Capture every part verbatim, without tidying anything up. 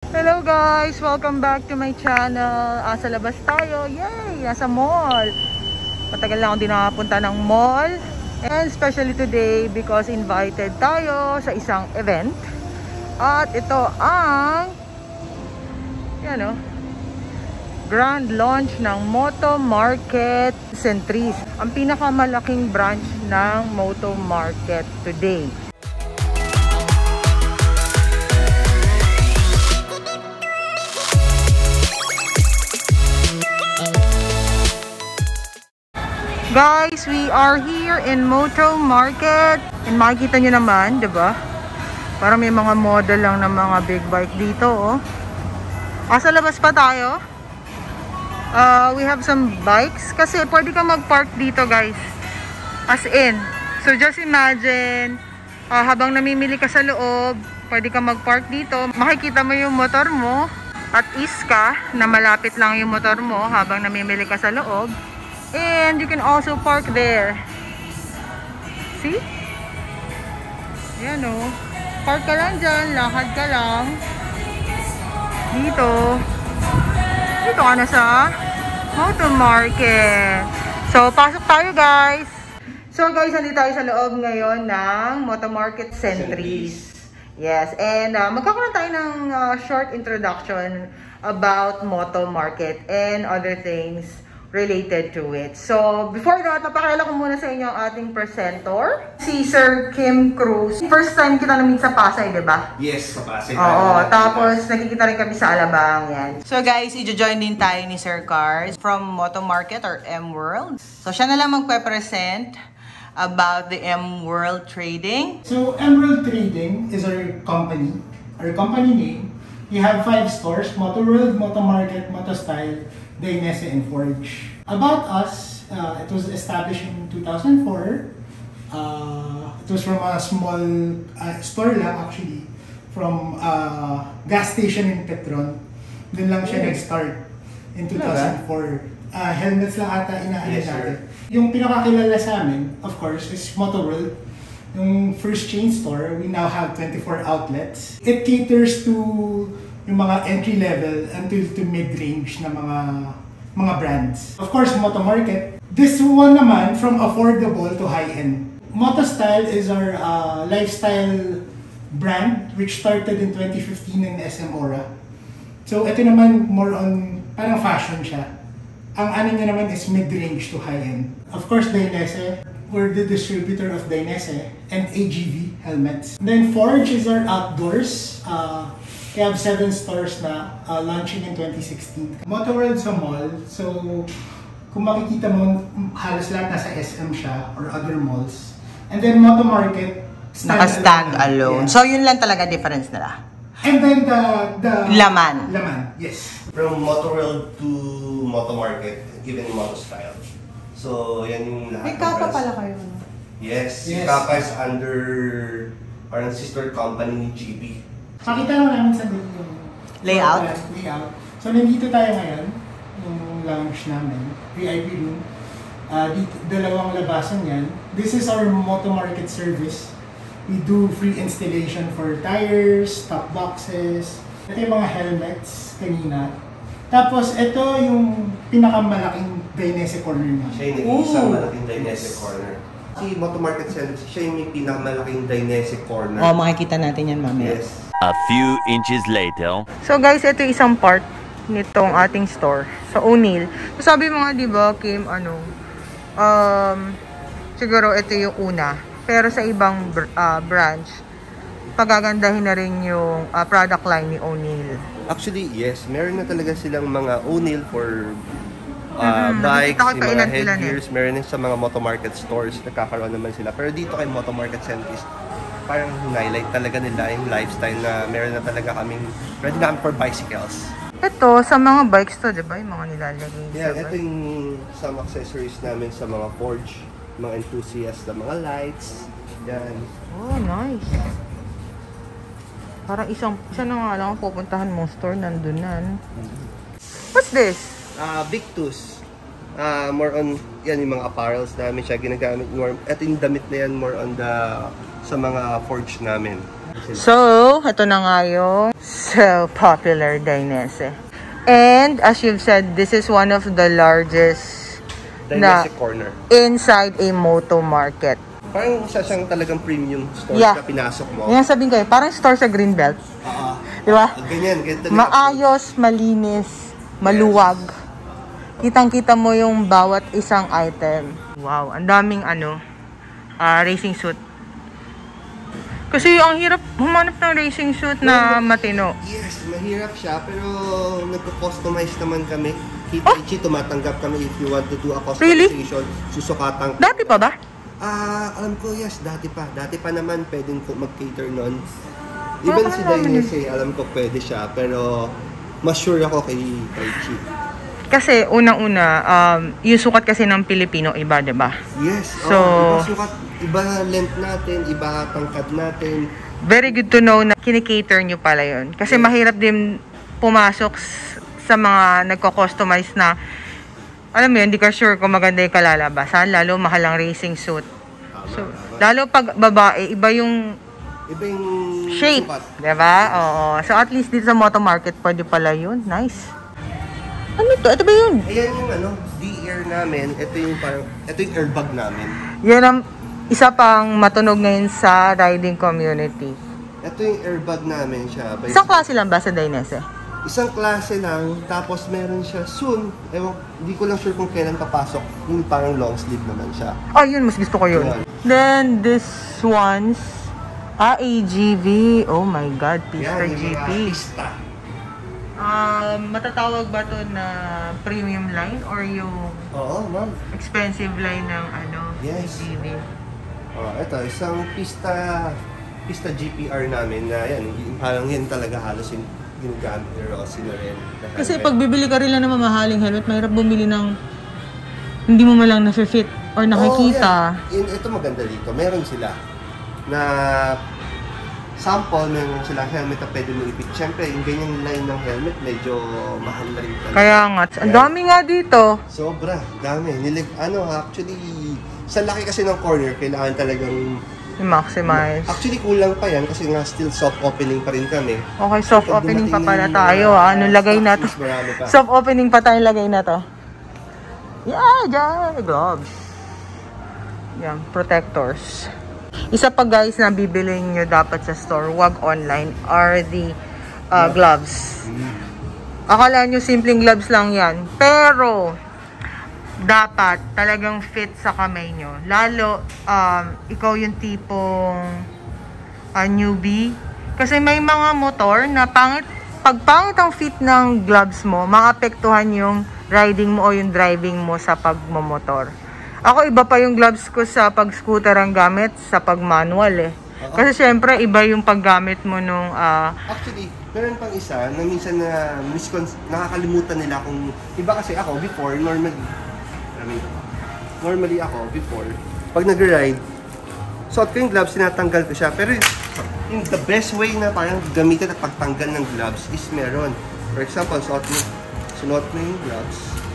Hello guys! Welcome back to my channel. Ah, sa labas tayo. Yay! Nasa mall. Matagal na akong di nakapunta ng mall. And especially today because invited tayo sa isang event. At ito ang yan o, grand launch ng MotoMarket Centris. Ang pinakamalaking branch ng MotoMarket today. Guys, we are here in MotoMarket. And makikita nyo naman, diba? Parang may mga model lang ng mga big bike dito, oh. Ah, sa labas pa tayo. Uh, we have some bikes. Kasi pwede ka mag-park dito, guys. As in. So, just imagine, uh, habang namimili ka sa loob, pwede ka mag-park dito. Makikita mo yung motor mo. At ease ka, na malapit lang yung motor mo habang namimili ka sa loob. And you can also park there. See? Yan o. Park ka lang dyan. Lakad ka lang. Dito. Dito ka na sa MotoMarket. So, pasok tayo guys. So guys, nandito tayo sa loob ngayon ng MotoMarket Centris. Yes. And uh, magkakaroon tayo ng uh, short introduction about MotoMarket and other things related to it. So, before that, napakilala ko muna sa inyo ang ating presenter, si Sir Kim Cruz. First time kita namin sa Pasay, di ba? Yes, sa Pasay. Oo, tapos nakikita rin kami sa Alabang, yan. So guys, i-join din tayo ni Sir Cars from MotoMarket or M-World. So, siya na lang magpe-present about the M-World Trading. So, M-World Trading is our company, our company name. We have five stores, MotoWorld, MotoMarket, MotoStyle, Dainese, and Forge. About us, uh, it was established in two thousand four. Uh, it was from a small uh, store lang actually, from a gas station in Petron. Doon lang siya nag-start in two thousand four. Uh, helmets lang ata inaano yes, natin. Yung pinakakilala sa amin, of course, is MotoWorld. Yung first chain store, we now have twenty-four outlets. It caters to yung mga entry level until to mid-range na mga mga brands. Of course, MotoMarket. This one naman from affordable to high-end. MotoStyle is our uh, lifestyle brand which started in twenty fifteen in S M Aura. So ito naman more on parang fashion siya. Ang ano niya naman is mid-range to high-end. Of course, Dainese. We're the distributor of Dainese and A G V helmets. Then Forge is our outdoors. Uh, we have seven stores na uh, launching in twenty sixteen. MotoWorld sa mall. So kung makikita mo, halos lahat nasa S M siya or other malls. And then MotoMarket naka-stand alone. Yeah. So yun lang talaga difference nila. And then the the laman. Laman, yes. From MotoWorld to MotoMarket, even MotoStyle. So, yan yung lahat. May Kappa pala kayo. Yes, yes. Si Kappa is under parang sister company ni G B. Pakita lang namin sa yung layout. layout. So, nandito tayo ngayon, yung lounge namin, V I P room. Uh, dito, dalawang labasan yan. This is our MotoMarket service. We do free installation for tires, top boxes. Ito yung mga helmets kanina. Tapos, ito yung pinakamalaking Dainese corner niya. Siya yung isang malaking Dainese corner. Si MotoMarket Centris, siya yung may pinakamalaking Dainese corner. Oh, makikita natin yan mamaya. Yes. A few inches later. So guys, ito yung isang part nitong ating store sa O'Neill. So sabi mo nga, di ba, Kim, ano, um, siguro ito yung una. Pero sa ibang uh, branch, pagagandahin na rin yung uh, product line ni O'Neill. Actually, yes. Meron na talaga silang mga O'Neill for uh, mm-hmm. bikes, yung mga ilan, headgears. ilan, eh. Meron din sa mga MotoMarket stores. Nagkakaroon naman sila. Pero dito kay MotoMarket Centris, parang highlight talaga nila yung lifestyle na meron na talaga kaming ready na kami for bicycles. Ito, sa mga bikes to, di ba? Yung mga nilalagay. Yeah, ito yung some accessories namin sa mga Forge, mga enthusiasts na mga lights. Yan. Oh, nice. Parang isang, isa na nga lang pupuntahan mong store, nandun na. What's this? Uh, Victus. Uh, more on, yan yung mga apparels namin siya ginagamit. More, ito yung damit na yan, more on the, sa mga Forge namin. So, ito na nga yung so popular Dainese. And, as you've said, this is one of the largest na Dainese corner. inside a MotoMarket. Parang isa siyang talagang premium store Yeah. na pinasok mo. Yan sabihin kayo, parang store sa Greenbelt. Oo. Di ba? Ganyan, ganyan talaga. Maayos, malinis, maluwag. Kitang-kita mo yung bawat isang item. Wow, ang daming ano, uh, racing suit. Kasi ang hirap humanap ng racing suit na matino. Yes, mahirap siya, pero nagko-customize naman kami. Kita-ichi, oh? Tumatanggap kami if you want to do a customization. Really? Susukatan. Dati pa ba? Ah, alam ko, yes, dati pa. Dati pa naman pwedeng mag-cater nun. Even si Dainese, alam ko pwede siya, pero mas sure ako kay Tekki. Kasi unang-una, um, yung sukat kasi ng Pilipino iba, diba? Yes, so, oh, iba sukat, iba length natin, iba tangkad natin. Very good to know na kinikater nyo pala yun. Kasi yes, mahirap din pumasok sa mga nagko-customize na alam mo yun, hindi ka sure kung maganda yung kalalabasan, lalo mahal ang racing suit. Tama, So, tama. lalo pag babae, iba yung Iba yung shape, sukat. diba? Oo. So, at least dito sa MotoMarket, pwede pala yun. Nice. Ano to? Ito ba yun? Ayan yung ano, D-Air namin. Ito yung parang, ito yung airbag namin. Yan ang isa pang matunog ngayon sa riding community. Ito yung airbag namin siya. By Isang klase lang ba sa Dainese? Isang klase lang, tapos meron siya soon. Ewan, hindi ko lang sure kung kailan papasok. Yung parang long sleeve naman siya. Oh, yun. Mas gusto ko yun. Yun. Then, this one's ah, A G V. Oh my God. Pista Yan, yung G P. mga pista. Um, matatawag ba to na premium line or yung Oo, ma'am. expensive line ng ano, Yes. A G V? Oh, ito, isang pista, pista G P R namin na yan, parang yan talaga halos yung ginagamit ni Rossi na rin. Na Kasi helmet. pag bibili ka rin lang ng mamahaling helmet, mahirap bumili ng hindi mo malang na-fit or nakikita. Oh, yan. Ito maganda dito, meron sila na sample, meron sila helmet na pwede mo ipit. Siyempre, yung ganyang line ng helmet, medyo mahal na rin talaga. Kaya nga, ang dami nga dito. Sobra, dami. Nilig, ano, actually, sa laki kasi ng corner, kailangan talagang I-maximize. actually, kulang pa yan kasi nga still soft opening pa rin kami. Okay, soft Pag opening pa dumating pala yung, tayo uh, ha. Anong lagay na to? stocks, marami pa. Soft opening pa tayo lagay na to. Yeah, dyan. Gloves. Yan, protectors. Isa pa guys na bibiliin nyo dapat sa store, wag online, are the uh, gloves. Akala nyo simpleng gloves lang yan. Pero, dapat talagang fit sa kamay nyo. Lalo, um, ikaw yung tipong uh, newbie. Kasi may mga motor na pangit, pag pangit ang fit ng gloves mo, maapektuhan yung riding mo o yung driving mo sa pagmamotor. Ako, iba pa yung gloves ko sa pag-scooter ang gamit sa pag-manual eh. Uh-huh. Kasi syempre, iba yung paggamit mo nung... Uh, Actually, meron pang isa na minsan na miscon- nakakalimutan nila kung... Iba kasi ako, before, normally... I mean, normally ako, before, pag nag-ride, suot ko yung gloves, tinatanggal ko siya. Pero yung the best way na parang gamitin at pagtanggal ng gloves is meron. For example, suot mo, suot mo yung gloves.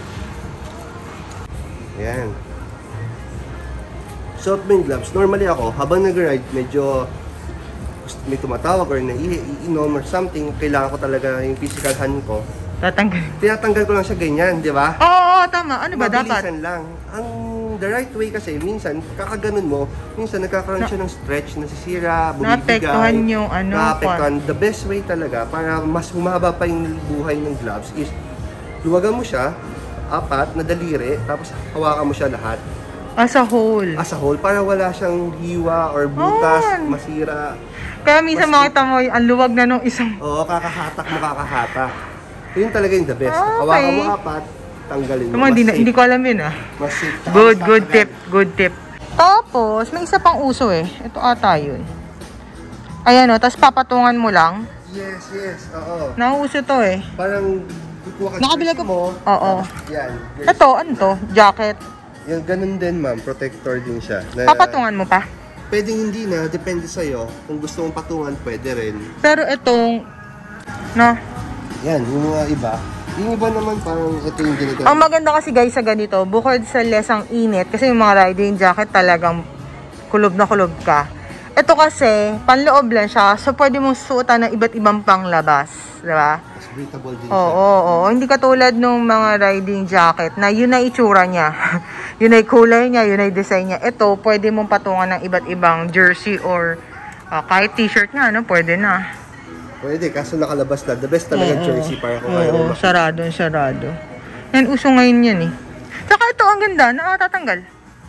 Ayan. Suot mo yung gloves. Normally ako, habang nag-ride, medyo may tumatawag or naiinom or something, kailangan ko talaga yung physical hand ko. tatanggal. Tinatanggal ko lang siya ganyan, di ba? Oo, oo, tama. Ano ba dapat? Mabilisan lang. Ang the right way kasi, minsan, kakaganon mo, minsan nagkakaroon siya ng stretch, nasisira, bumibigay. Naapektuhan yung ano, Naapektuhan. The best way talaga, para mas humaba pa yung buhay ng gloves is, luwagan mo siya, apat, na daliri, tapos hawakan mo siya lahat. As a whole. As a whole, para wala siyang hiwa or butas, Oh. masira. Kaya minsan Mas- makita mo, ang luwag na nung isang... Oo, kakahatak mo, kakahatak. Yun talaga yung the best. Okay. Hawakan mo apat, tanggalin mo. Tama, hindi, na, safe. hindi ko alam yun ah. Mas safe. Good, Tapos good tatagal. tip, good tip. Tapos, may isa pang uso eh. Ito ata yun. Ayan o, tapos papatungan mo lang. Yes, yes, oo. Nauso to eh. Parang kukuha ka Nakabila jersey ko- mo. Oo. Yan. jersey. Ito, ano to? Jacket. Yan, ganun din ma'am. Protector din siya. Na, Papatungan mo pa. Pwedeng hindi na. Depende sa'yo. Kung gusto mong patungan, pwede rin. Pero itong, no? Yan, yung mga iba. Yung iba naman parang ito yung ginagamit. Ang maganda kasi guys sa ganito, bukod sa lesang init, kasi yung mga riding jacket talagang kulob na kulob ka. Ito kasi, panloob lang siya. So, pwede mong suotan ng iba't ibang panglabas. Diba? Mas breathable din Oo, siya. oo, oo. Hindi katulad nung mga riding jacket na yun na itsura niya. Yun ay kulay niya, yun ay design niya. Ito, pwede mong patungan ng iba't ibang jersey or uh, kahit t-shirt nga, no? Pwede na. Pwede, kaso nakalabas na. The best talaga Oo, jersey para kung oo, ayaw oo, mo. sarado, sarado. Yan, uso ngayon yan eh. Tsaka ito, ang ganda, nakatatanggal.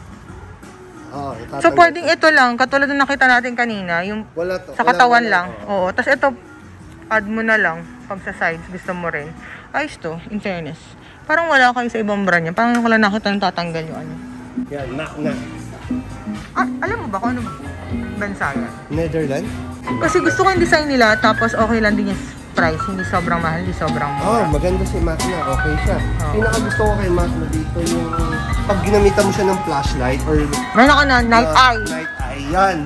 Oo, So, pwedeng ito lang, katulad ng nakita natin kanina, yung Wala to. sa Wala, katawan wala, lang. oo. Oo, tapos ito, add mo na lang, pag sa sides, gusto mo rin. Ayos to, in fairness. Parang wala kayo sa ibang brand yan. Parang wala nakita yung tatanggal yung ano. Yan, knock na. Ah, alam mo ba kung ano bansa yan? Netherlands? Kasi gusto ko yung design nila, tapos okay lang din yung price. Hindi sobrang mahal, hindi sobrang Oh, mura. maganda si Makna. Okay siya. Oo. Pinaka gusto ko kay Makna dito yung pag ginamitan mo siya ng flashlight or Meron ka na, night uh, eye. Night eye. Yan.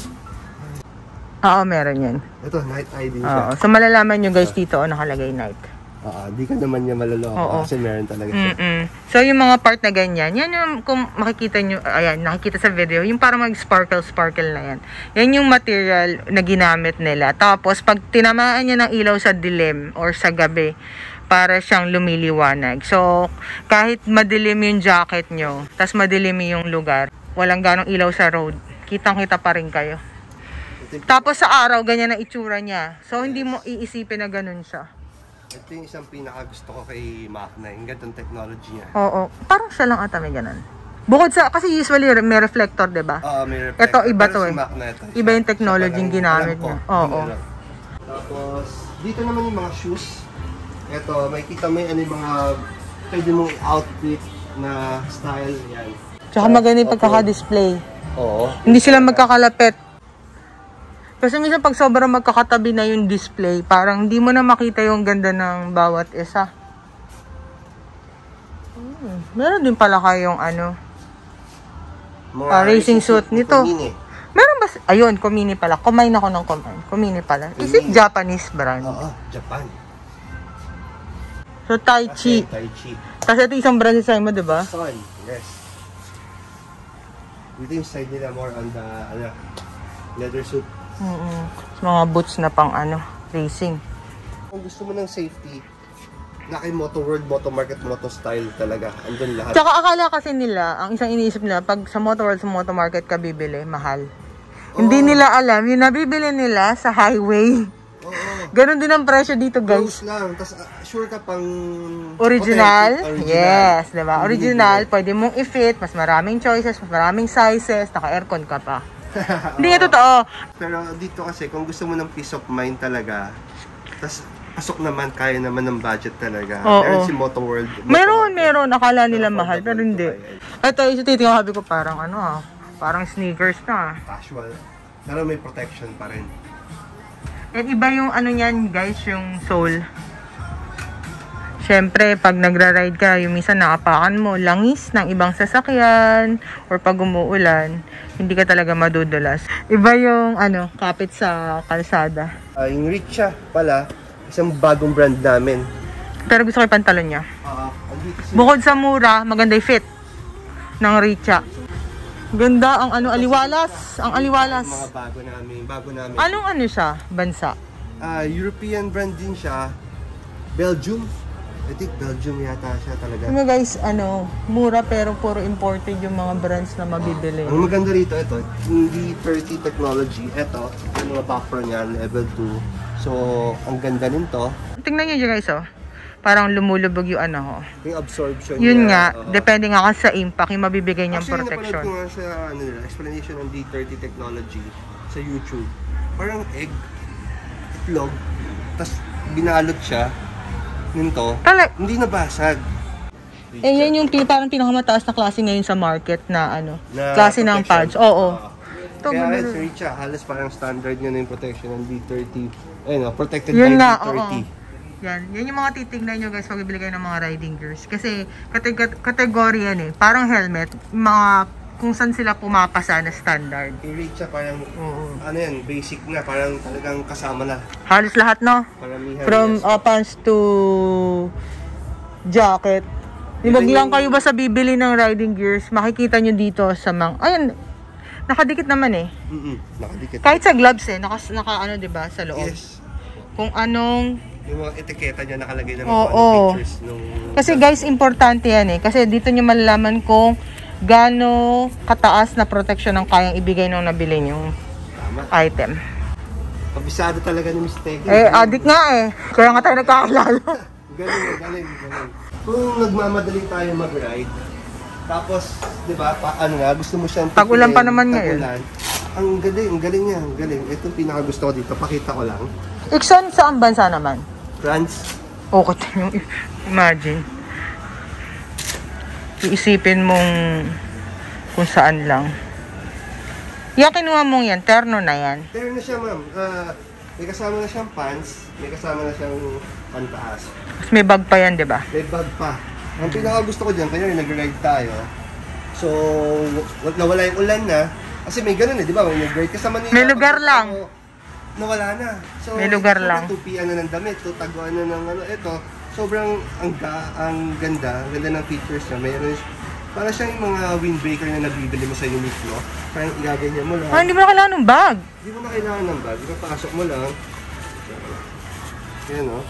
Oo, meron yan. Ito, night eye din siya. Oo, so malalaman nyo guys dito, oh, nakalagay night. Oo, di ka naman niya maloloko Oo. kasi meron talaga siya. Mm-mm. So, yung mga part na ganyan, yan yung kung makikita nyo, ayan, nakikita sa video, yung parang mag-sparkle-sparkle na yan. Yan yung material na ginamit nila. Tapos, pag tinamaan niya ng ilaw sa dilim or sa gabi, para siyang lumiliwanag. So, kahit madilim yung jacket nyo, tas madilim yung lugar, walang ganong ilaw sa road, kitang-kita pa rin kayo. Tapos sa araw, ganyan ang itsura niya. So, hindi mo iisipin na ganun siya. Ito yung isang pinaka gusto ko kay Makna, yung gantong technology niya. Oo. Parang siya lang ata may ganun. Bukod sa, kasi usually may reflector, diba? Oo, may reflector. Ito, iba Pero to si eh. Makna, ito, Iba siya- yung technology siya yung palang- ginamit alam ko, niya. Oo. yung ano. Tapos, dito naman yung mga shoes. Ito, makikita mo yung ano yung mga pwede mong outfit na style. Yan. Tsaka maganda yung Opo. pagkaka-display. Oo. Hindi sila magkakalapit. Kasi minsan pag sobrang magkakatabi na yung display, parang hindi mo na makita yung ganda ng bawat isa. Hmm. Meron din pala kayong ano, Mga Ah, racing suit nito. Mini. meron ba? Ayun, Komini pala. Kumain ako ng Komini. Komini pala. Is it Komini. Japanese brand? Oo, Japan. So, Tai Chi. Kasi Tai Chi. Kasi ito isang brand sa mo, diba? Sun, yes. Dito yung side nila more on the ano, leather suit. Mm-mm. Mga boots na pang ano, racing. Kung gusto mo ng safety, na kay Moto World, MotoMarket, Moto Style talaga. Andun lahat. Tsaka akala kasi nila, ang isang iniisip nila, pag sa MotoWorld, sa MotoMarket ka bibili, mahal. Hindi nila alam, yung nabibili nila sa highway. Oo. Ganon din ang presyo dito, guys. Close lang. Tapos uh, sure ka pang Original? authentic, Yes, diba? Hindi Original, bibili. pwede mong i-fit, mas maraming choices, mas maraming sizes, naka-aircon ka pa. Hindi nga totoo. Pero dito kasi, kung gusto mo ng peace of mind talaga, tapos pasok naman, kaya naman ng budget talaga. Oo. Meron si Moto World. Meron, MotoMarket. meron. Akala nila Pero mahal, pero affordable hindi. to kaya. Ito, yung titingnan sabi ko, parang ano ah, parang sneakers na. Casual. Pero may protection pa rin. And iba yung ano niyan, guys, yung sole. Siyempre, pag nagra-ride ka, yung minsan nakapakan mo, langis ng ibang sasakyan, or pag umuulan, hindi ka talaga madudulas. Iba yung, ano, kapit sa kalsada. Uh, yung Richa pala, isang bagong brand namin. Pero gusto ko yung pantalon niya. Uh, andito si Bukod sa mura, maganda yung fit ng Richa. Ganda ang ano, aliwalas. Ang aliwalas. mga bago namin, bago namin. Anong ano siya? Bansa? Ah, European brand din siya. Belgium. I think Belgium yata siya talaga. Ano guys, ano, mura pero puro imported yung mga brands na mabibili. Ang maganda rito, ito, hindi thirty technology. Ito, yung mga buffer niya, level two. So, ang ganda nito. Tingnan nyo guys, oh. Parang lumulubog yung ano, oh. Yung absorption Yun niya. nga, oo. depende nga kasi sa impact, yung mabibigay niyang Actually, protection. napanood ko nga sa ano, nila, explanation ng D thirty technology sa YouTube. Parang egg, itlog, tapos binalot siya nito, Talag, hindi nabasag. eh yan yung pi- parang pinakamataas na klase ngayon sa market na ano, Na klase ng protection. pads. Oo. Oo. Ito, Kaya ganda rin, rin. Sir Richa, halos parang standard nyo na yung protection ng D thirty. Ayun, no, protected Yun by nga, D thirty. oo. Yan, yan yung mga titignan nyo guys pag bibili kayo ng mga riding gears. Kasi kateg- kategory yan eh. Parang helmet, mga kung saan sila pumapasa na standard. Yung Richa parang, Oo. ano yan, basic na, parang talagang kasama na. Halos lahat, no? Paramihan. From yes. uh, pants to jacket. Di wag Even lang yung- kayo basta bibili ng riding gears, makikita nyo dito sa mga, ayun, Nakadikit naman eh. Mm-mm, nakadikit. Kahit sa gloves eh, naka, naka ano diba, sa loob. Yes. Kung anong... Yung mga etiketa niya nakalagay naman Oo, kung anong features nung... Kasi guys, importante yan eh. Kasi dito nyo malalaman kung gaano kataas na protection ang kayang ibigay nung nabili yung item. Kabisado talaga ni Miss Tekki. Eh, adik nga eh. Kaya nga tayo nagkakilala. Galing, galing, galing. Kung nagmamadali tayo mag-ride, tapos, di ba, pa, ano nga, gusto mo siyang Tag-ulan pa naman ngayon. Ang galing, ang galing niya, ang galing. Ito yung pinakagusto ko dito, pakita ko lang. Ikson, saan bansa naman? France. Okay, yung imagine. Iisipin mong kung saan lang. Yung kinuha mong yan, terno na yan. Terno na siya, ma'am. Uh, may kasama na siyang pants, may kasama na siyang pantaas. Tapos may bag pa yan, di ba? May bag pa. Ang pinakagusto ko dyan, kanya nag-ride tayo. So, nawala yung ulan na. Kasi may ganun eh, di ba? May nag-ride ka sa Manila. May lugar lang. So, nawala na. So, may lugar so, lang. tupian na ng damit, tutaguan na ng ano. Ito, sobrang ang, ang ganda, ang ganda ng features niya. Mayroon, para siyang yung mga windbreaker na nabibili mo sa Uniqlo. Parang igaganyan mo lang. Ah, hindi mo na kailangan ng bag. Hindi mo na kailangan ng bag. Ipapasok mo lang. Yan o. Oh.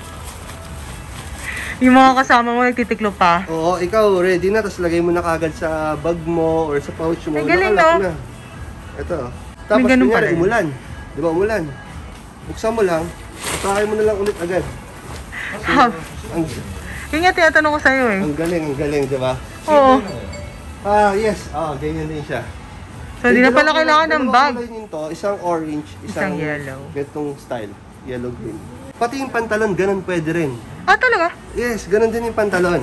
Yung mga kasama mo nagtitiklo pa. Oo, ikaw ready na. Tapos lagay mo na kagad sa bag mo or sa pouch mo. Ay, galing, Nakalock no? na. Ito. Tapos kunyari, umulan. Di ba umulan? Buksan mo lang. Patay mo na lang ulit agad. So, Ha. ang, Yung nga tinatanong ko sa'yo eh. ang galing, ang galing, di ba? Oo. Ah, yes. Ah, ganyan din siya. So, di na pala kailangan ng bag. Nito, isang orange, isang, Isang yellow. Ganitong style. Yellow green. Pati yung pantalon, ganun pwede rin. Ah, talaga? Yes, ganun din yung pantalon.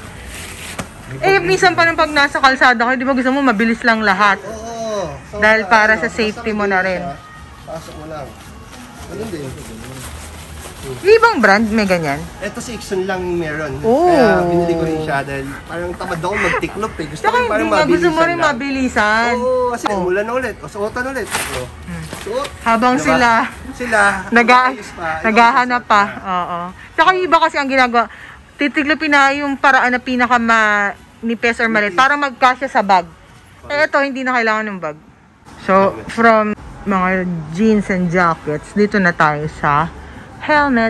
Eh, minsan pa nang pag nasa kalsada kayo, di ba gusto mo mabilis lang lahat? Oo. So, Dahil para ano, sa safety mo basta na rin. siya, pasok mo lang. Ganun din. Yung ibang brand may ganyan? Ito si Eton lang yung meron. Oh. Kaya binili ko rin siya dahil parang tamad ako magtiklop eh. Gusto ko Tsaka yung parang hindi nga, gusto mo rin lang. mabilisan. Oo, kasi Oh. umulan na ulit. O suotan ulit. O, suot. Habang Diba? sila Sila. naga, ayos pa, ikaw naghahanap susuot pa. na. Oo. Tsaka yung iba kasi ang ginagawa, titiklopin na yung paraan na pinaka manipis or maliit para magkasya sa bag. Eh ito, hindi na kailangan ng bag. So, from mga jeans and jackets, dito na tayo sa helmet.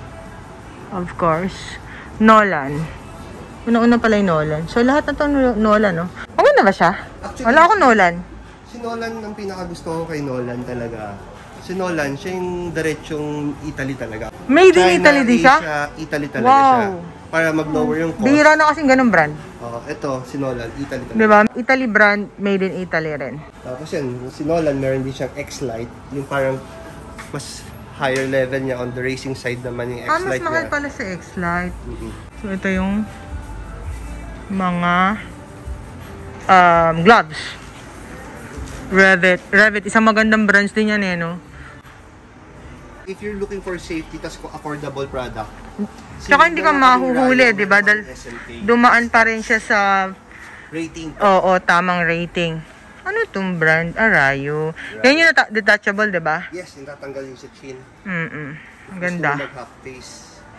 Of course. Nolan. Una-una pala yung Nolan. So, lahat na ito Nolan, no? Okay na ba siya? Actually, Wala akong Nolan. Si Nolan, ang pinakagusto ko kay Nolan talaga. Si Nolan, siya yung diretsong Italy talaga. Made in China, Italy di siya? Asia, Italy talaga Wow. siya. Para mag-lower yung cost. Bihira na kasing ganun brand. Oh, ito, si Nolan, Italy talaga. Diba? Italy brand, made in Italy rin. Tapos yan, si Nolan, meron din siyang X-Lite. Yung parang mas higher level niya on the racing side naman yung Ah, mas X-Lite mahal niya. pala sa X-Lite. Mm-hmm. So, ito yung mga um, gloves. Revit. Revit. Isang magandang brands din yan eh, no? If you're looking for safety, tas affordable product. Tsaka hindi ka mahuhuli, di ba? Dahil dumaan pa rin siya sa rating. oo, tamang rating. Ano itong brand? Arayo. Yan yung nata- detachable, di ba? Yes, yung tatanggal yung sa chin. Mm-mm. Ang Gusto ganda. mo mag-half face.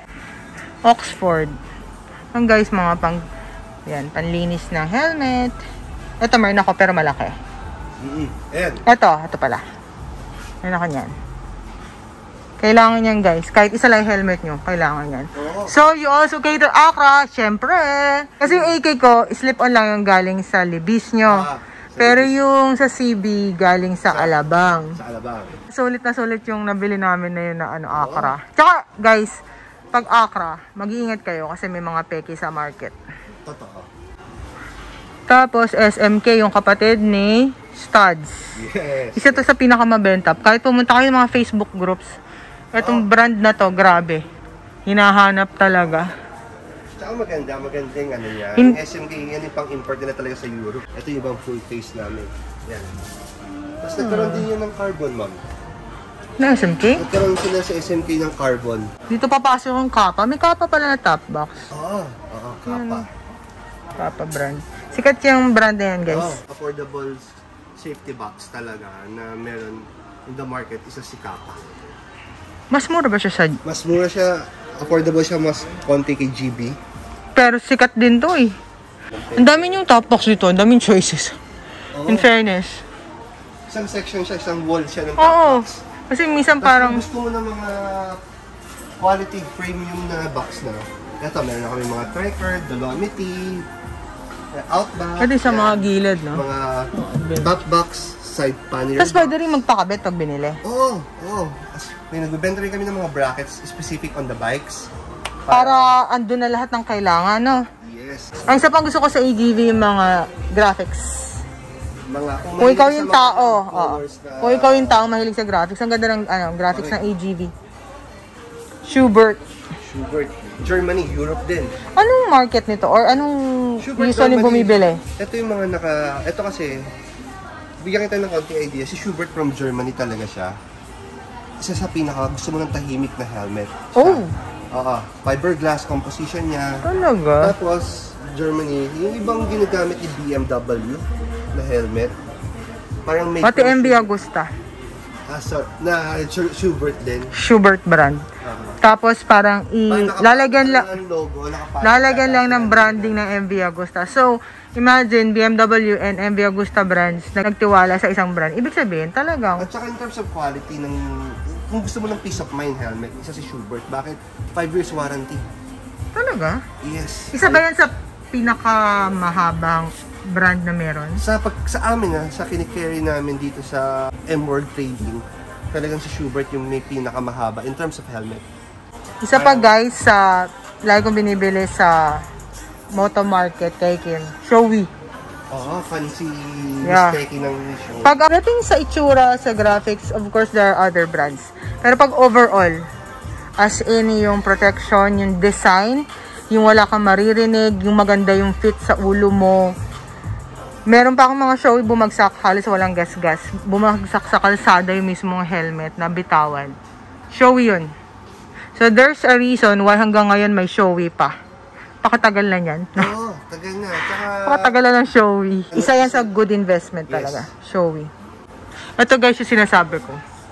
Oxford. Ang guys, mga pang yan, panlinis ng helmet. Ito, meron ako pero malaki. Mm-hmm. Ayan. Ito, ito pala. Meron ako niyan. Kailangan yan guys. Kahit isa lang yung helmet nyo, kailangan yan. Oo. So, you also cater Accra, syempre. Kasi yung A K ko, slip-on lang yung galing sa Libis nyo. Ah, pero yung sa C B, galing sa, Sa- Alabang. Sa Alabang. Sulit na sulit yung nabili namin na yun na ano, Accra. Tsaka, guys, pag Accra, mag-iingat kayo kasi may mga peki sa market. Totoo. Tapos, S M K, yung kapatid ni Studs. Yes. Isa to sa pinakamabenta. Kahit pumunta kayo ng mga Facebook groups, itong brand na to, grabe. Hinahanap talaga. Tsaka maganda, maganda yung ano niya. In- Yung S M K, yan yung pang-import nila talaga sa Europe. Ito yung ibang full face namin. Yan. Tapos nagkaroon din yun ng carbon, ma'am. Na S M K? Nagkaroon sila sa S M K ng carbon. Dito papasok yung Kappa. May Kappa pala na top box. Oo, oo, kapa. Kappa brand. Sikat yung brand na yan, guys. Oh, affordable safety box talaga na meron in the market, isa si Kappa. Mas mura ba siya sa... Mas mura siya, affordable siya, mas konti kay G B. Pero sikat din to eh. Ang dami yung top box dito. Ang daming choices. Oo. In fairness. isang section siya, isang wall siya ng top Oo. box. Kasi minsan Tapos parang... kung gusto mo ng mga quality premium na box na, ito, meron na kami mga tracker, dolomity, outback. Pwede sa mga gilid, no? Mga back box, side panel. Tapos pwede rin magpakabit pag binili. Oo, oo. May nagbibenta rin kami ng mga brackets specific on the bikes. Para andun na lahat ng kailangan, no? Yes. Ang isa pang gusto ko sa A G V yung mga graphics. Mga, kung, Kung ikaw mahilig yung sa mga tao, oo. colors na- Kung ikaw yung tao mahilig sa graphics, ang ganda ng ano, graphics ng A G V. Schubert. Schubert. Germany, Europe din. Anong market nito? Or anong Schubert usually normally, bumibili? Ito yung mga naka... Ito kasi, bigyan kita ng konting idea. Si Schubert from Germany talaga siya. Isa sa pinaka gusto mo ng tahimik na helmet. Oh! Oo. Fiberglass composition niya. Talaga? Tapos, Germany, yung ibang ginagamit ni B M W na helmet. Parang may... Pati M V Agusta. Ah, so, na Schubert din. Schubert brand. Uh-huh. Tapos parang i lalagyan lang logo, lalagyan lang ng branding ng M V Agusta. So, imagine B M W and M V Agusta brands na nagtiwala sa isang brand. Ibig sabihin, talagang at saka in terms of quality ng kung gusto mo ng peace of mind helmet, isa si Schubert. Bakit? five years warranty. talaga? Yes. Isa ba yan sa pinakamahabang brand na meron? Sa pag sa amin ah, sa kinikerry namin dito sa M-World Trading, talagang si Schubert yung may pinakamahaba in terms of helmet. Isa pa guys, sa lagi kong binibili sa MotoMarket kay Kim, Showy. Oo, fancy Yeah. Tekki ng show. Pag dating sa itsura, sa graphics, of course there are other brands. Pero pag overall, as in yung protection, yung design, yung wala kang maririnig, yung maganda yung fit sa ulo mo. Meron pa akong mga Showy bumagsak, halos walang gas-gas. Bumagsak sa kalsada yung mismong helmet na bitawan. Showy yun. So there's a reason why hanggang ngayon may Showy pa. Pakatagal na yan. Oo, tagal na. Tsaka, Pakatagal na ng Showy. Isa yan sa good investment talaga. Yes. Showy. Ito guys yung sinasabi ko.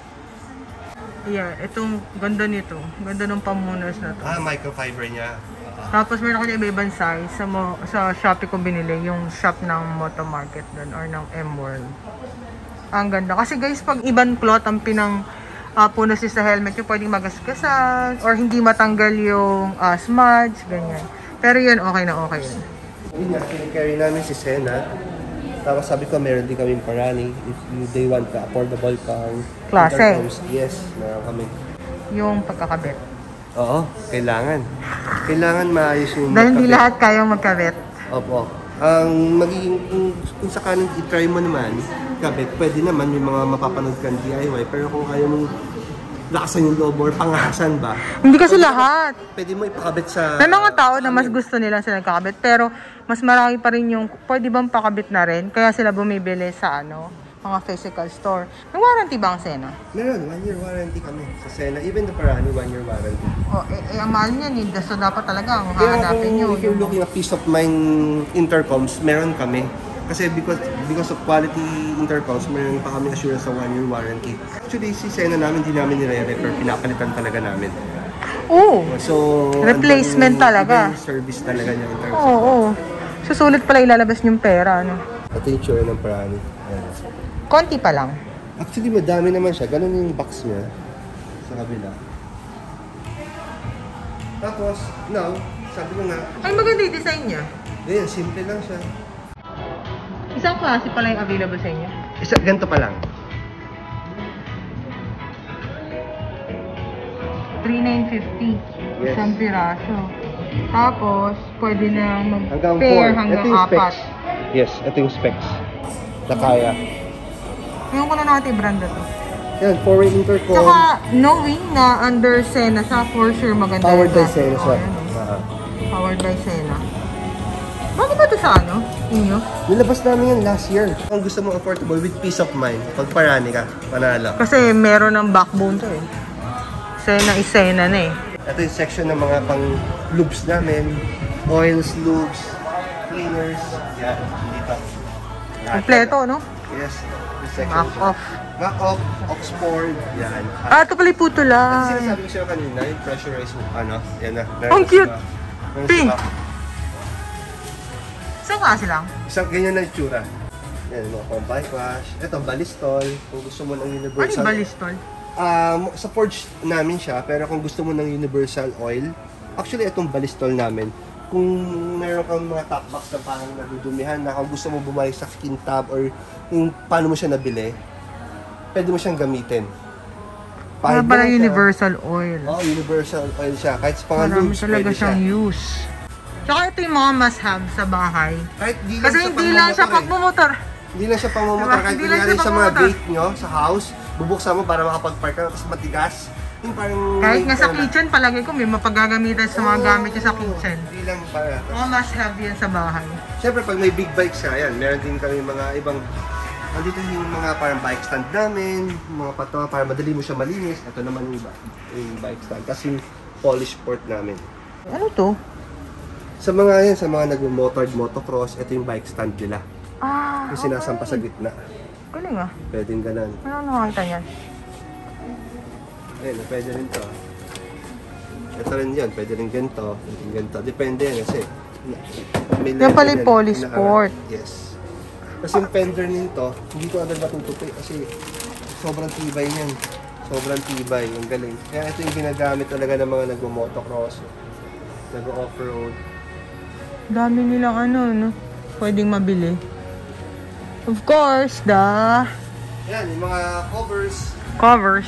Yeah, itong ganda nito. Ganda ng pamunas na to. ah, microfiber niya. Tapos meron ko yung iba-ibang size. Sa, mo, sa Shopee ko binili yung shop ng MotoMarket doon or ng M-World. Ang ganda. Kasi guys, pag ibang cloth ang pinang uh, punas sa helmet, yung pwedeng magasgasan or hindi matanggal yung uh, smudge, ganyan. Pero yun, okay na okay yun. Yun nga, kinikerry namin si Senna. Tapos sabi ko, meron din kaming parani. If you, they want ka, affordable kang Klase. intercoms. Yes, meron kami. Yung pagkakabit. Oo, kailangan. Kailangan maayos yung Dahil hindi magkabit. lahat kayang magkabit. Opo. Ang magiging, kung, kung sakaling i-try mo naman, kabit, pwede naman may mga mapapanood kang D I Y. Pero kung kaya mong lakasan yung loob or pangahasan ba? Hindi kasi lahat. Pwede mo ipakabit sa... May mga tao na mas gusto nila sila nagkakabit, pero mas marami pa rin yung pwede bang pakabit na rin, kaya sila bumibili sa ano, mga physical store. May warranty ba ang Senna? Meron, one year warranty kami sa Senna. Even the Parani, one year warranty. Oh, eh, eh ang mahal niyan, eh. So dapat talaga ang Kaya hahanapin kung nyo. if you're looking at peace of mind intercoms, meron kami. Kasi because because of quality intercoms, meron pa kami assurance sa one year warranty. Actually, si Senna namin, di namin nire-repair. Pinapalitan talaga namin. Oh, So, replacement andang talaga. ibang service talaga niya in terms Oo, of... oh, susulit pala ilalabas yung pera, ano. Ito yung tsura ng Parani. Ayan. Konti pa lang. Actually, madami naman siya. Ganun yung box niya sa kabila. Tapos, now, sabi ko nga, Ay, maganda yung design niya. ganyan, simple lang siya. Isang klase pala yung available sa inyo. Isa, ganito pa lang. three thousand nine hundred fifty. Yes. Isang piraso. Tapos, pwede na Hanggang mag-pair four. hanggang Ito yung apat. specs. Yes, ito yung specs. Na kaya. Ngayon ko na natin brand na to. Yan, four-way intercom. Tsaka, knowing na under Senna siya, for sure maganda. Powered yung by brand. Senna Oh, siya. yan, oh. Ah. Powered by Senna. Bakit ba ito sa ano? Inyo? Nilabas namin yan last year. Kung gusto mo affordable with peace of mind, pag Parani ka, panalo. Kasi meron ng backbone to eh. Senna is Senna na eh. Ito yung section ng mga pang lubes namin. Oils, lubes, cleaners. Yan, dito. Lahat. Kompleto, no? Yes, this section. Back off. Back off, Oxford. Yan. Ah, ito pala yung puto Ang lang. sinasabi ko sa'yo kanina, yung pressurized, ano, yan na. Ang cute! Meron Pink! sa- Isang klase lang. Isang ganyan na itsura. Yan, mga pang bike wash. Ito, balistol. Kung gusto mo ng Ano universal. yung balistol? Um, sa forge namin siya, pero kung gusto mo ng universal oil, actually itong balistol namin, kung meron kang mga top box na parang nadudumihan na kung gusto mo bumalik sa skin tab or yung paano mo siya nabili, pwede mo siyang gamitin. Para pala universal oil. Oo, oh, universal oil siya. Kahit sa mga Marami lubes, talaga pwede siyang siya. use. Tsaka ito yung mga must-have sa bahay. Kahit di lang Kasi siya hindi lang siya pangmomotor eh. pagmumotor. Hindi lang siya pangmomotor. Diba? Kahit Hindi lang kunyari siya sa mga pangmomotor. gate nyo, sa house, bubuksan mo para makapag-park ka, tapos matigas. Yung parang... Kahit nga sa ano, kitchen, palagi ko may mapagagamitan sa mga Oo, gamit niya sa kitchen. Hindi lang para. Mga must-have yan sa bahay. Siyempre, pag may big bikes ka, yan, meron din kami mga ibang... Andito yung mga parang bike stand namin, mga pato, para madali mo siya malinis. Ito naman yung, yung bike stand. Tapos yung polish port namin. Ano to? Sa mga yan, sa mga nag-motor, motocross, ito yung bike stand nila. Ah, Yung sinasampa sa gitna. galing ah. Pwedeng ganun. Ano nakakita niyan? Ayun, pwede rin to. Ito rin yun, pwede rin ganito, pwede rin ganito. Depende yan kasi. May Yan pala yung level polish na- port. Yes. Kasi yung fender nito, hindi ko agad matutupi kasi sobrang tibay niyan. Sobrang tibay, yung galing. Kaya ito yung ginagamit talaga ng mga nagmo-motocross, nag-off-road. Dami nilang ano, no? Pwedeng mabili. Of course, the Yan, yung mga covers. covers.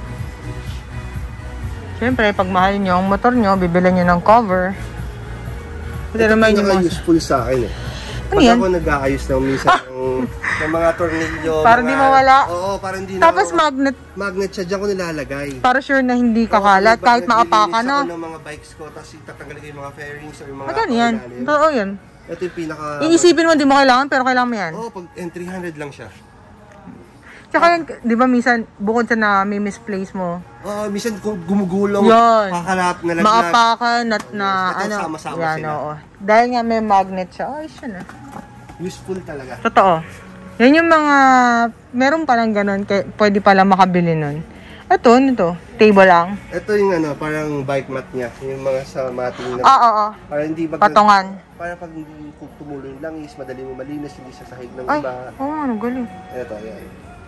Siyempre, pag mahal nyo ang motor nyo, bibili nyo ng cover. Ito Ito naman yung mga... pinaka-useful sa akin eh. Ano Pag yan? ako nag-aayos ng minsan ng, ng mga tornilyo. Para mga, di mawala? Oo, para hindi na. Tapos magnet, Magnet siya, dyan ko nilalagay. para sure na hindi kakalat, kahit maapakan na. no? Ako ng mga bikes ko, tapos itatanggalin ko yung mga fairings or yung mga... Magkano yan? ilalim. Oo, yan. Ito yung pinaka... Iisipin mo, di mo kailangan, pero kailangan mo yan. Oo, pag N three hundred lang siya. Tsaka yan, di ba minsan, bukod sa na may misplace mo, Oo, minsan kung gumugulong, Yun. kakalap, nalaglag. maapakan at na, Ito, ano, sama-sama yan, sila. oo. Dahil nga may magnet siya, ay siya na. Useful talaga. Totoo. Yan yung mga, meron palang ganun, kaya pwede pala makabili nun. Ito, ano to? Table lang. Ito yung ano, parang bike mat niya. Yung mga sa mating na... Oo, oo. Para hindi mag... Patungan. Para pag kung tumulo yung langis, madali mo malinis, hindi sa sahig ng Ay, iba. oo, ano, galing. Ito, yan.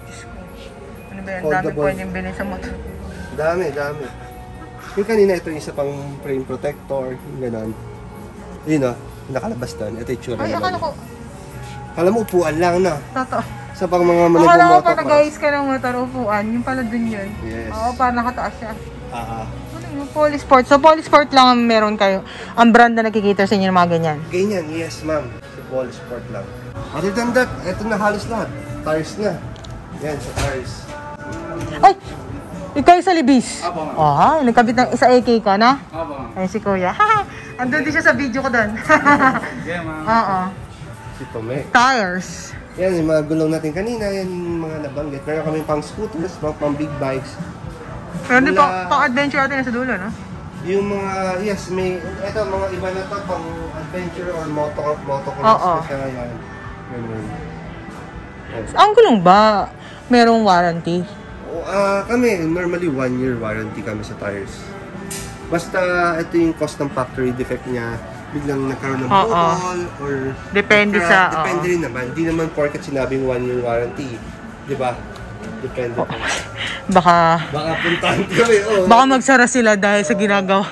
Ano ba yan? Dami Foldable. pwedeng bilhin sa motor. Dami, dami. Yung kanina, ito yung isa pang frame protector, yung gano'n. Yun o, nakalabas doon. Ito yung tsura Ay, naman. akala ko, Kala mo, upuan lang na. totoo. Sa pang mga Akala ko managmumoto pa nag-ayos ka ng motor upuan, yung pala dun yun. Yes. Oo, para nakataas siya. Ah, ah. Ano yung Polysport? So, Polysport lang ang meron kayo. Ang brand na nakikita sa inyo ng mga ganyan. Ganyan, yes ma'am. Sa ball sport lang. Other than that, ito na halos lahat. Tires na. Yan, sa tires. Ay! Ikaw sa libis. Apo, ma'am. Ah, nagkabit ng isa A K ka na? Opo, ma'am. Ay, si Kuya. Andun din siya sa video ko doon. Yeah, ma'am. Oo. Si Tomek. Tires. Yan, yung mga gulong natin kanina, yan yung mga nabanggit. Meron kami pang scooters, pang, pang big bikes. Pero di Mula- pa, pang adventure natin sa dulo, no? Yung mga, yes, may, eto mga iba na to, pang adventure or moto, motocross. Oo. Kasi yan. Ganun. Yan. Ang gulong ba? Merong warranty? O, ah, kami, normally one year warranty kami sa tires. Basta ito yung cost ng factory defect niya, biglang nagkaroon ng Oo. bubble or Depende crack. sa- Depende oo. rin naman. Hindi naman porket sinabing one year warranty. Di ba? Depende po. Baka, Baka puntahan kami. Oh, baka magsara sila dahil sa ginagawa.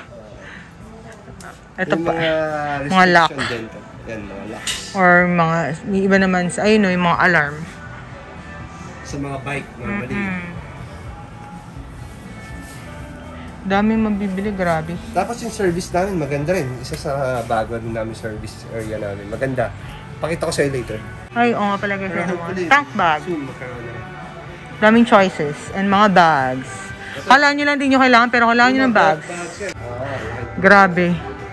Ito yung pa. mga Mga lock. restriction din to. Yan, mga locks. Or mga, may iba naman, sa ayun no, yung mga alarm. Sa mga bike, normally. Mm. Daming mabibili, grabe. Tapos yung service namin, maganda rin. Isa sa bago din namin service area namin. Maganda. Pakita ko sa'yo later. Ay, oo nga pala guys. Pero ano mo. hopefully, Tank bag. soon magkaroon na. Daming choices. And mga bags. Kala nyo lang din yung kailangan, pero kailangan nyo ng bags. Bags yan. Ah, right. Grabe.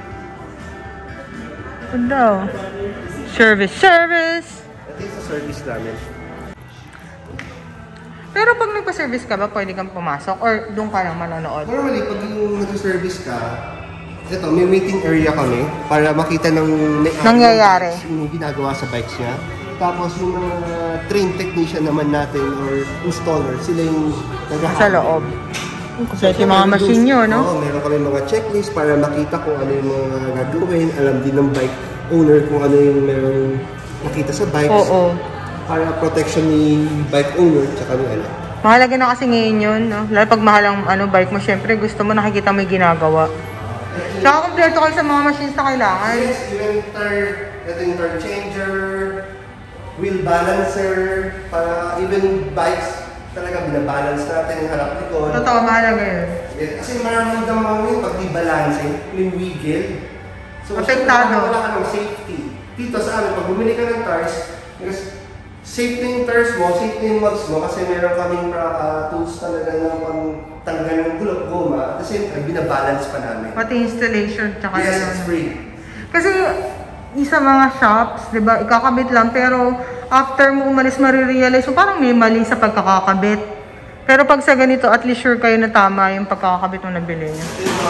Ganda oh. Service, service! Ito yung sa service namin. Pero pag nagpa-service ka ba, pwede kang pumasok? Or doon ka lang manonood? Normally, pag yung nag-service ka, ito, may waiting area kami para makita ng may Nangyayari. yung ginagawa sa bikes niya. Tapos yung mga trained technician naman natin or installer, sila yung nag-handle. Sa loob. Kasi yung mga machine nyo, no? Oo, meron kami mga checklist para makita kung ano yung mga gagawin. Alam din ng bike owner kung ano yung meron nakita sa bikes. Oo. para protection ni bike owner tsaka ni ano. Mahalaga na kasi ngayon yun, no? Lalo pag mahal ang ano, bike mo, syempre gusto mo nakikita mo yung ginagawa. Tsaka kompleto kayo sa mga machines na kailangan. Yes, even turn, ito yung turn changer, wheel balancer, para even bikes, talaga binabalance natin yung harap likod. Totoo, mahalaga yun. Yes, kasi maraming damang yun pag di balancing, yung wiggle. So, Apektado. wala ka ng safety. Dito sa amin, pag bumili ka ng tires, because safe na yung tires mo, safe na yung mods mo, kasi meron kaming uh, tools talaga na pang tanggal ng gulok goma, at the same time, binabalance pa namin. Pati installation, tsaka Yes, yun. it's free. Kasi, isa mga shops, di ba, ikakabit lang, pero after mo umalis, marirealize mo, parang may mali sa pagkakakabit. Pero pag sa ganito, at least sure kayo na tama yung pagkakabit mo nabili niyo.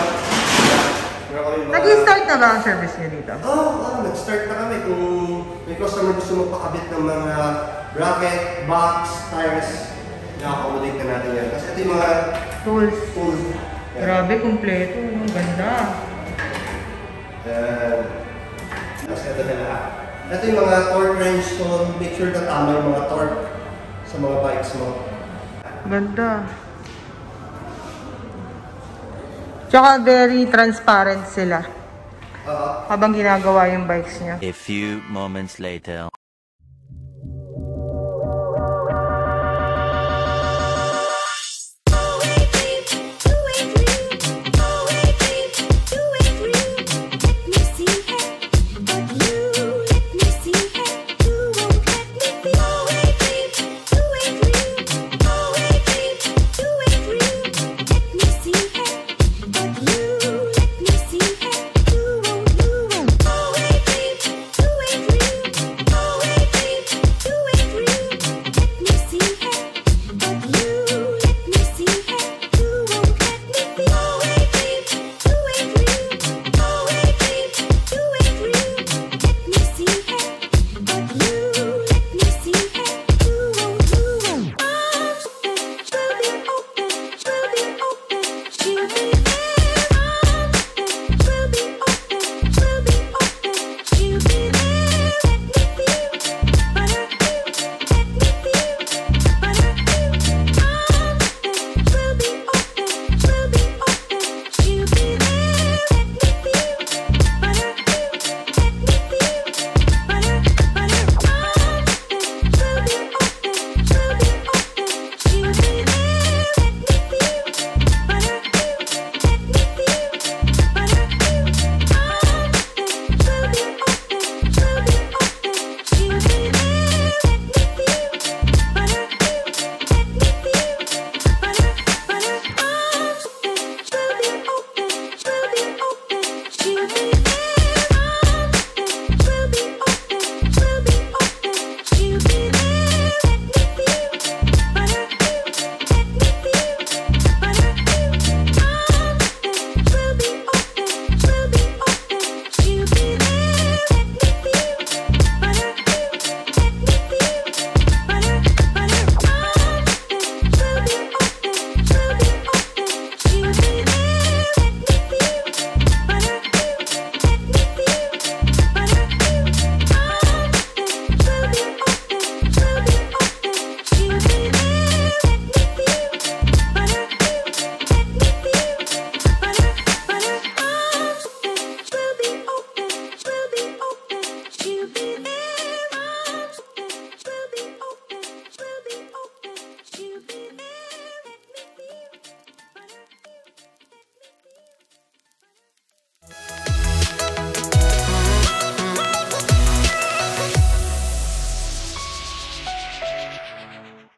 Nag-start na ba ang service niyo dito? Oo, oh, oh, nag-start na kami. Kung may customer gusto magpakabit ng mga bracket, box, tires, na-accommodate ka natin yan. Kasi ito yung mga Tools. tools. Yan. Grabe, kumpleto. Ang ganda. Yan. Tapos ito na lahat. Ito yung mga torque wrench tool. Make sure na tama yung mga torque sa mga bikes mo. Ganda. Tsaka very transparent sila. Uh, Habang ginagawa yung bikes niya. A few moments later.